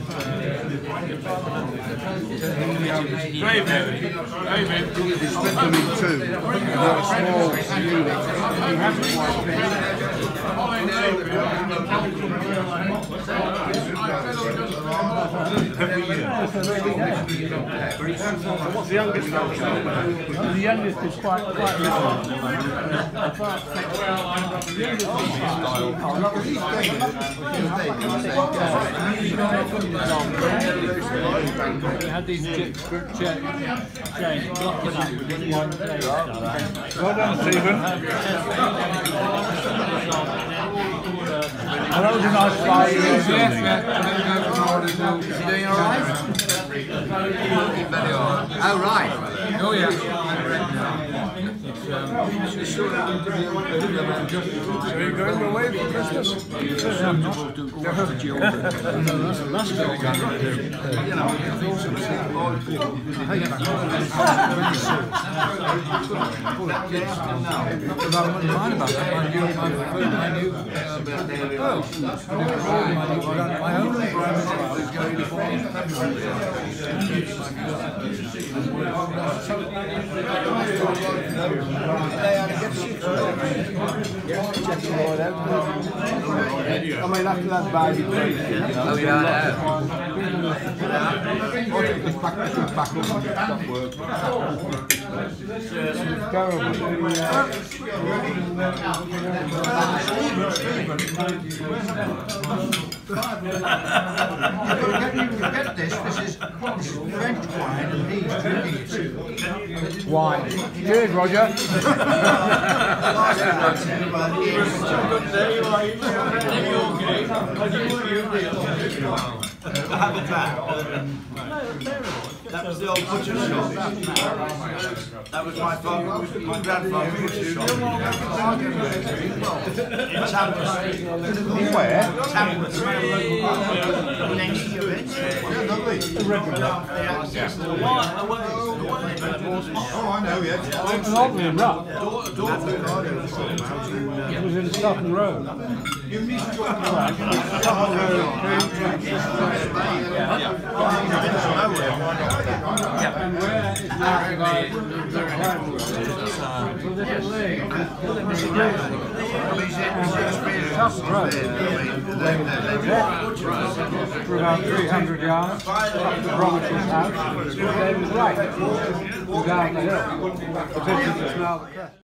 He split them in two. They're a small unit. He hasn't quite What's the youngest one? The youngest is quite little. We had these chains blocking up with this one chain. Well done, Stephen. That was a nice fight. Is he doing all right? Oh, right. Oh, yeah. So you're going away for Christmas? I'm not. I mean, after that baby. Oh, yeah, I Get this is French wine and he's drinking it. Wine. Cheers, Roger. That was the old butcher shop. That was my grandfather's butcher shop. In Tamworth. Where? Tamworth. Next to it. Oh, I know, yeah. Oddly enough, it was in Sutton Road. You missed your And where is that guy? Sutton Road. For about 300 yards, up to Robertson's house. They was right. Down the hill. The business is now the crest.